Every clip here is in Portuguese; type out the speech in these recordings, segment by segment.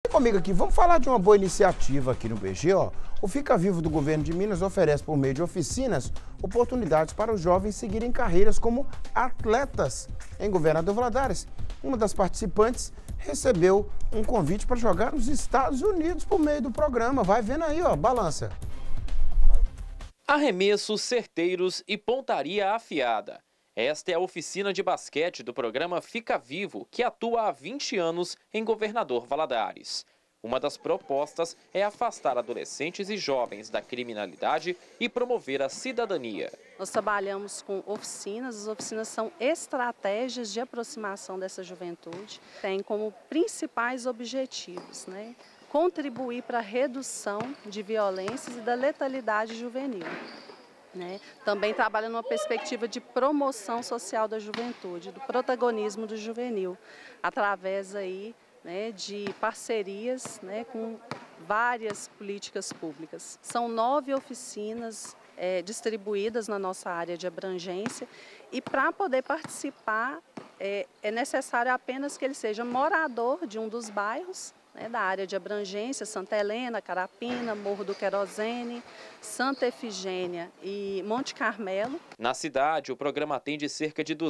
Comigo aqui, vamos falar de uma boa iniciativa aqui no BG, ó. O Fica Vivo do Governo de Minas oferece, por meio de oficinas, oportunidades para os jovens seguirem carreiras como atletas em Governador Valadares. Uma das participantes recebeu um convite para jogar nos Estados Unidos por meio do programa. Vai vendo aí, ó, balança. Arremessos certeiros e pontaria afiada. Esta é a oficina de basquete do programa Fica Vivo, que atua há 20 anos em Governador Valadares. Uma das propostas é afastar adolescentes e jovens da criminalidade e promover a cidadania. Nós trabalhamos com oficinas, as oficinas são estratégias de aproximação dessa juventude. Tem como principais objetivos, contribuir para a redução de violências e da letalidade juvenil. Também trabalha numa perspectiva de promoção social da juventude, do protagonismo do juvenil, através aí, de parcerias com várias políticas públicas. São 9 oficinas distribuídas na nossa área de abrangência e para poder participar é necessário apenas que ele seja morador de um dos bairros da área de abrangência, Santa Helena, Carapina, Morro do Querosene, Santa Efigênia e Monte Carmelo. Na cidade, o programa atende cerca de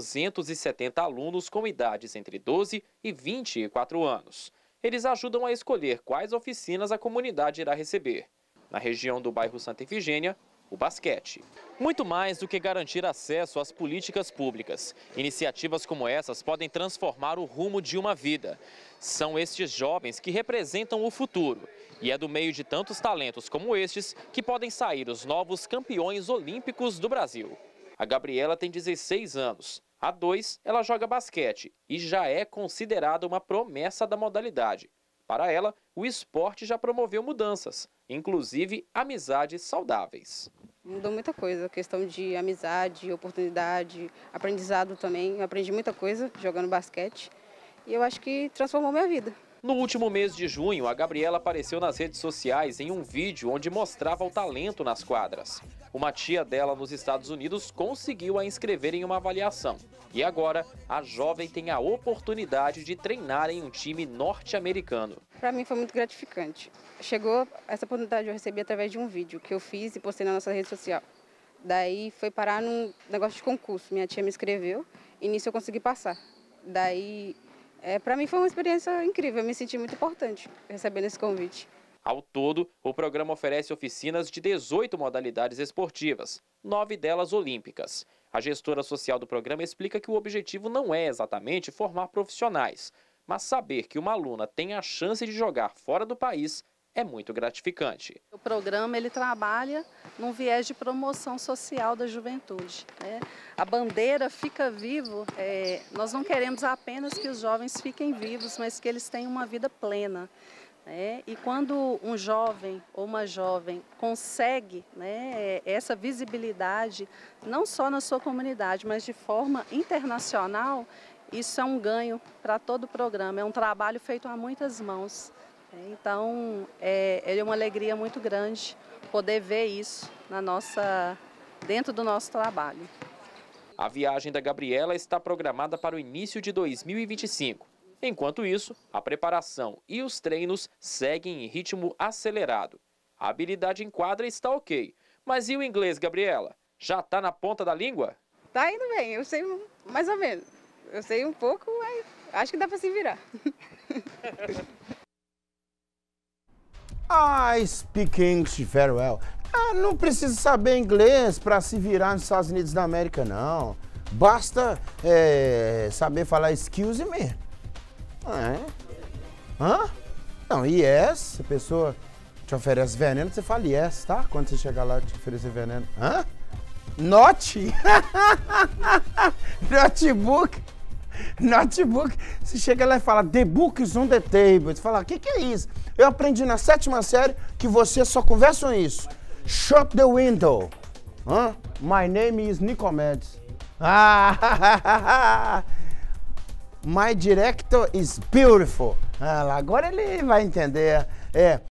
270 alunos com idades entre 12 e 24 anos. Eles ajudam a escolher quais oficinas a comunidade irá receber. Na região do bairro Santa Efigênia, o basquete. Muito mais do que garantir acesso às políticas públicas. Iniciativas como essas podem transformar o rumo de uma vida. São estes jovens que representam o futuro. E é do meio de tantos talentos como estes que podem sair os novos campeões olímpicos do Brasil. A Gabriela tem 16 anos. Há 2, ela joga basquete e já é considerada uma promessa da modalidade. Para ela, o esporte já promoveu mudanças, inclusive amizades saudáveis. Mudou muita coisa, a questão de amizade, oportunidade, aprendizado também. Eu aprendi muita coisa jogando basquete e eu acho que transformou minha vida. No último mês de junho, a Gabriela apareceu nas redes sociais em um vídeo onde mostrava o talento nas quadras. Uma tia dela nos Estados Unidos conseguiu a inscrever em uma avaliação. E agora, a jovem tem a oportunidade de treinar em um time norte-americano. Para mim foi muito gratificante. Chegou essa oportunidade, eu recebi através de um vídeo que eu fiz e postei na nossa rede social. Daí foi parar num negócio de concurso. Minha tia me inscreveu e nisso eu consegui passar. Daí, para mim foi uma experiência incrível, eu me senti muito importante recebendo esse convite. Ao todo, o programa oferece oficinas de 18 modalidades esportivas, 9 delas olímpicas. A gestora social do programa explica que o objetivo não é exatamente formar profissionais, mas saber que uma aluna tem a chance de jogar fora do país é muito gratificante. O programa ele trabalha num viés de promoção social da juventude. A bandeira Fica Vivo, nós não queremos apenas que os jovens fiquem vivos, mas que eles tenham uma vida plena. E quando um jovem ou uma jovem consegue essa visibilidade, não só na sua comunidade, mas de forma internacional, isso é um ganho para todo o programa, é um trabalho feito a muitas mãos. Então, é uma alegria muito grande poder ver isso dentro do nosso trabalho. A viagem da Gabriela está programada para o início de 2025. Enquanto isso, a preparação e os treinos seguem em ritmo acelerado. A habilidade em quadra está ok. Mas e o inglês, Gabriela? Já está na ponta da língua? Tá indo bem, eu sei mais ou menos. Eu sei um pouco, mas acho que dá para se virar. I speak English very well. Não precisa saber inglês para se virar nos Estados Unidos da América, não. Basta saber falar excuse me. Não, yes, se a pessoa te oferece veneno, você fala yes, tá? Quando você chegar lá e te oferecer veneno. Not? Notebook. Notebook. Você chega lá e fala, the book is on the table. Você fala, o que é isso? Eu aprendi na 7ª série que você só conversa isso. Shut the window. My name is Nicomedes. My director is beautiful. Agora ele vai entender.